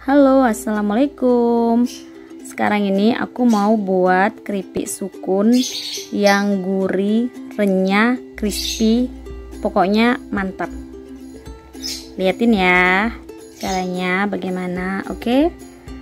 Halo, assalamualaikum. Sekarang ini aku mau buat keripik sukun yang gurih, renyah, crispy, pokoknya mantap. Liatin ya caranya bagaimana, oke?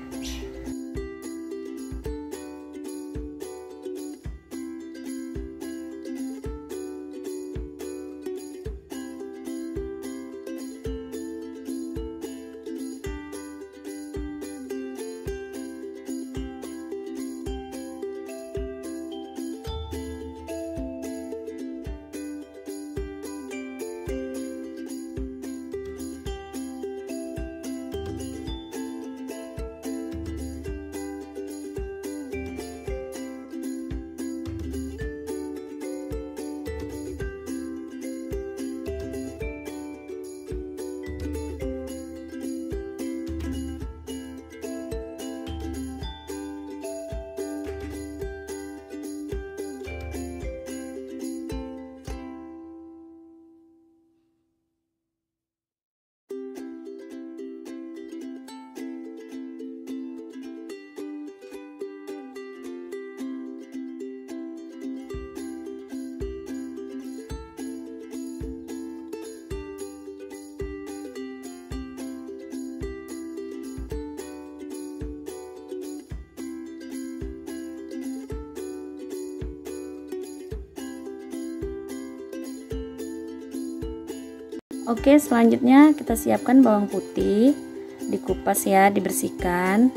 Oke, selanjutnya kita siapkan bawang putih, dikupas ya, dibersihkan.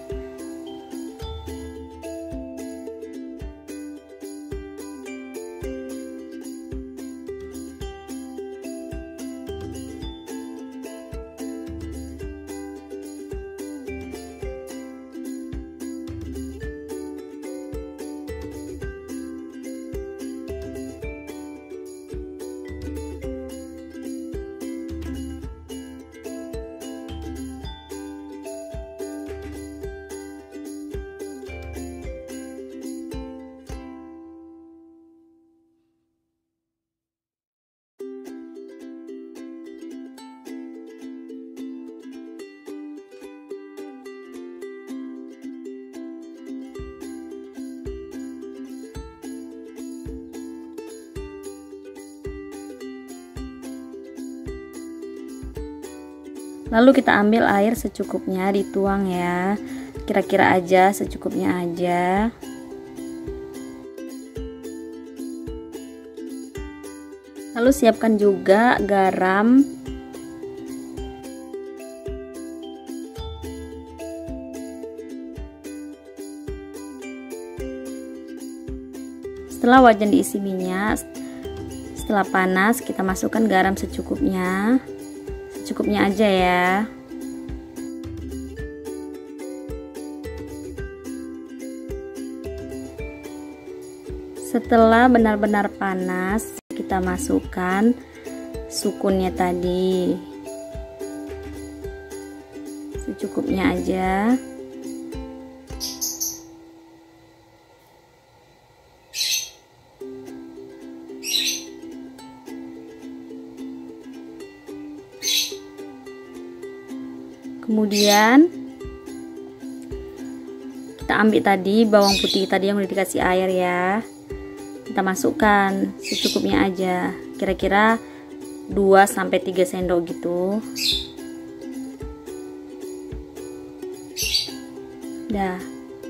Lalu kita ambil air secukupnya, dituang ya, kira-kira aja, secukupnya aja. Lalu siapkan juga garam. Setelah wajan diisi minyak, setelah panas kita masukkan garam secukupnya. Cukupnya aja ya. Setelah benar-benar panas, kita masukkan sukunnya tadi. Secukupnya aja. Kemudian kita ambil tadi bawang putih tadi yang udah dikasih air ya, kita masukkan secukupnya aja, kira-kira 2-3 sendok gitu. Dah,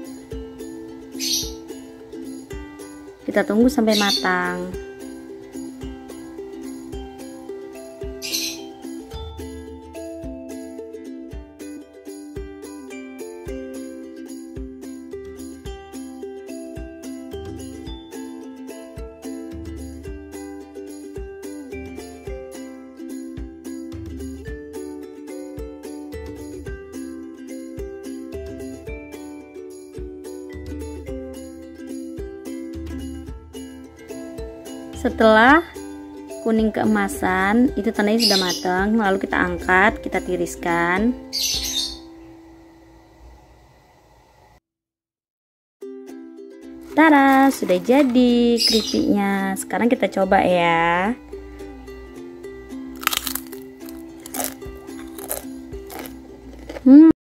kita tunggu sampai matang. Setelah kuning keemasan, itu tandanya sudah matang. Lalu kita angkat, kita tiriskan. Tada, sudah jadi keripiknya. Sekarang kita coba ya.